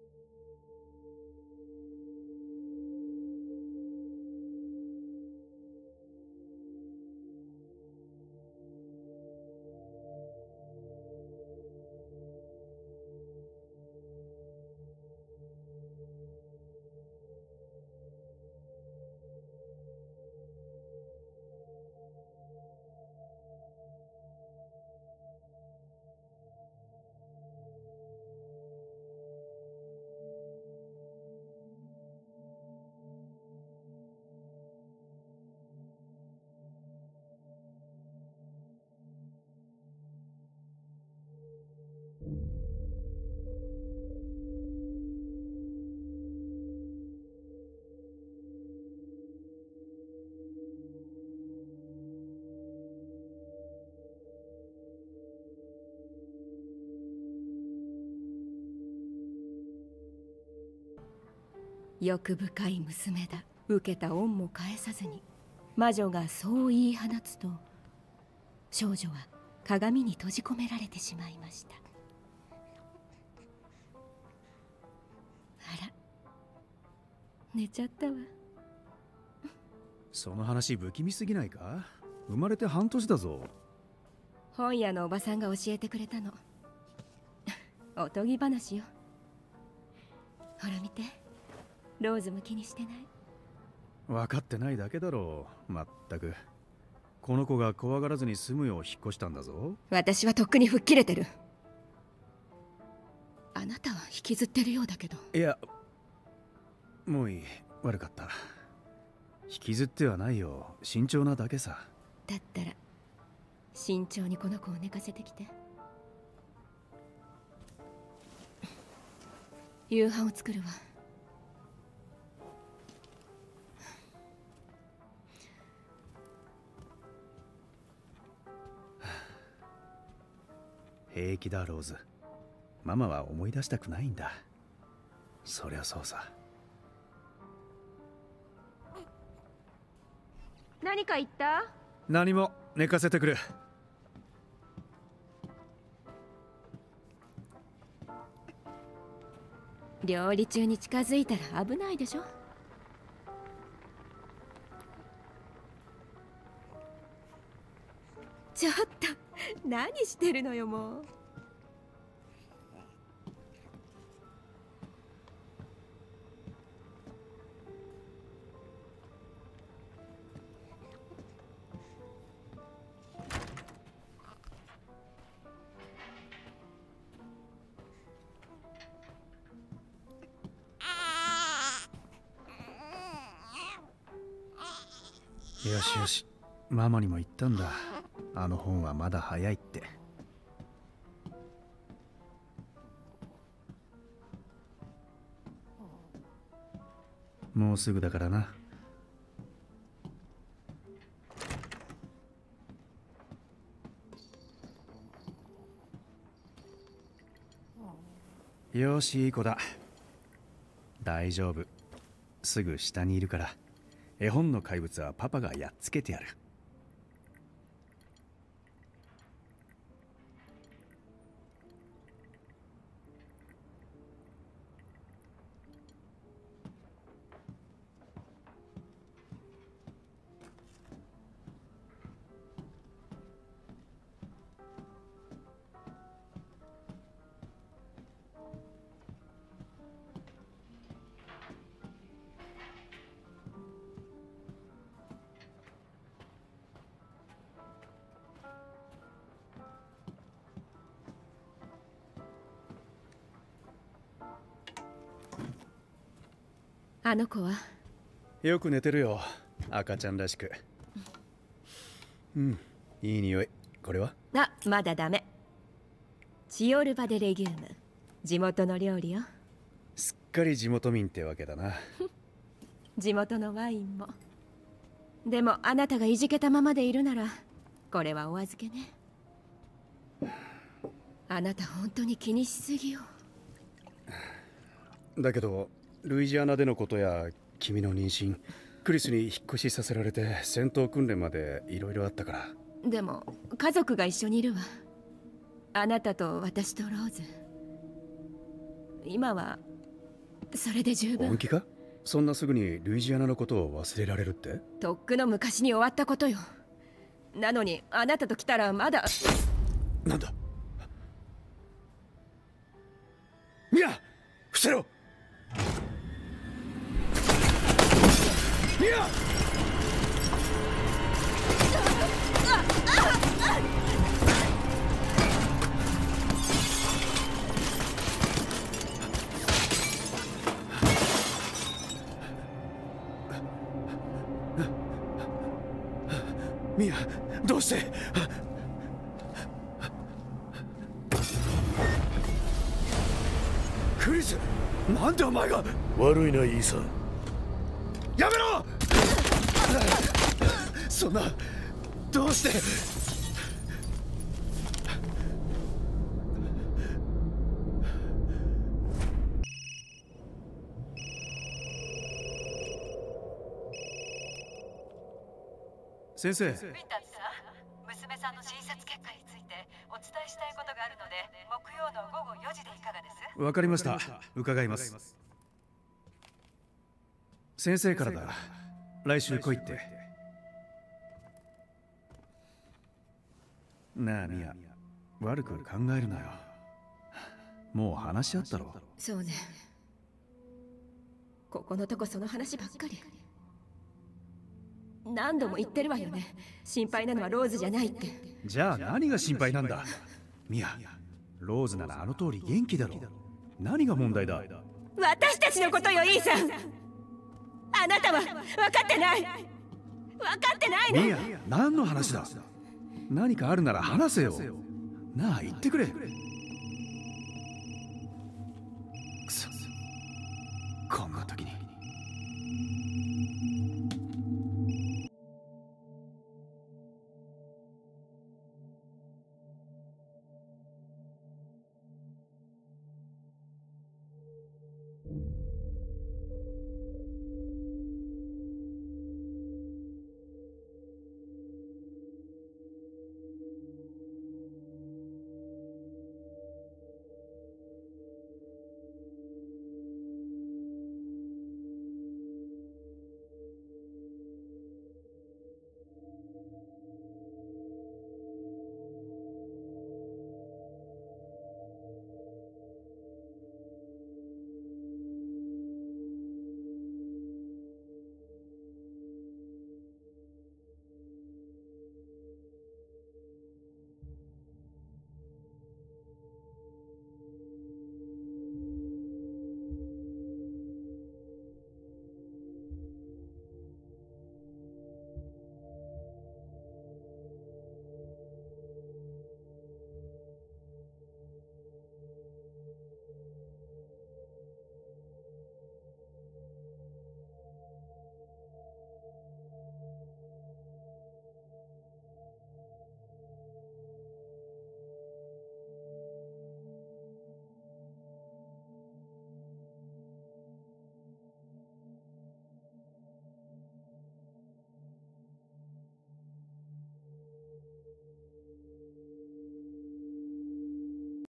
欲深い娘だ。受けた恩も返さずに魔女がそう言い放つと、少女は鏡に閉じ込められてしまいました。あら、寝ちゃったわ。 その話不気味すぎないか？生まれて半年だぞ。 本屋のおばさんが教えてくれたの。おとぎ話よ。ほら見て、ローズも気にしてない？ 分かってないだけだろう。まったく。この子が怖がらずに済むよう引っ越したんだぞ。 私はとっくに吹っ切れてる。あなたは引きずってるようだけど。 いや、もういい。悪かった。引きずってはないよ。慎重なだけさ。 だったら慎重にこの子を寝かせてきて。夕飯を作るわ。 平気だローズ。ママは思い出したくないんだ。そりゃそうさ。 何か言った？ 何も。寝かせてくれ。 料理中に近づいたら危ないでしょ。ちょっと何してるのよもう。 よしよし。ママにも言ったんだ。あの本はまだ早いって。もうすぐだからな。よし、いい子だ。大丈夫。すぐ下にいるから。絵本の怪物はパパがやっつけてやる。 あの子は？ よく寝てるよ。赤ちゃんらしく。うん、いい匂い。これは？ あ、まだダメ。チオルバ・デ・レギューム。地元の料理よ。 すっかり地元民ってわけだな。 地元のワインも。でもあなたがいじけたままでいるならこれはお預けね。あなた本当に気にしすぎよ。 だけどルイジアナでのことや君の妊娠、クリスに引っ越しさせられて戦闘訓練までいろいろあったから。 でも家族が一緒にいるわ。あなたと私とローズ。今はそれで十分。 本気か？そんなすぐにルイジアナのことを忘れられるって？ とっくの昔に終わったことよ。なのにあなたと来たらまだ。 なんだ？ミア、伏せろ！ミア！ミア、どうして？クリス、なんでお前が。 悪いなイーサン。 やめろ！そんな、どうして。先生。 ウィンターズさん、娘さんの診察結果についてお伝えしたいことがあるので、木曜の午後4時でいかがです？ わかりました。伺います。先生からだ。来週来いって。なあミア、悪く考えるなよ。もう話し合ったろ。 そうね。ここのとこその話ばっかり。何度も言ってるわよね。心配なのはローズじゃないって。 じゃあ何が心配なんだ？ミア、ローズならあの通り元気だろ。何が問題だ？ 私たちのことよ、イーサン。あなたは分かってない。分かってないの。 ミア、何の話だ？何かあるなら話せよ。なあ、言ってくれ。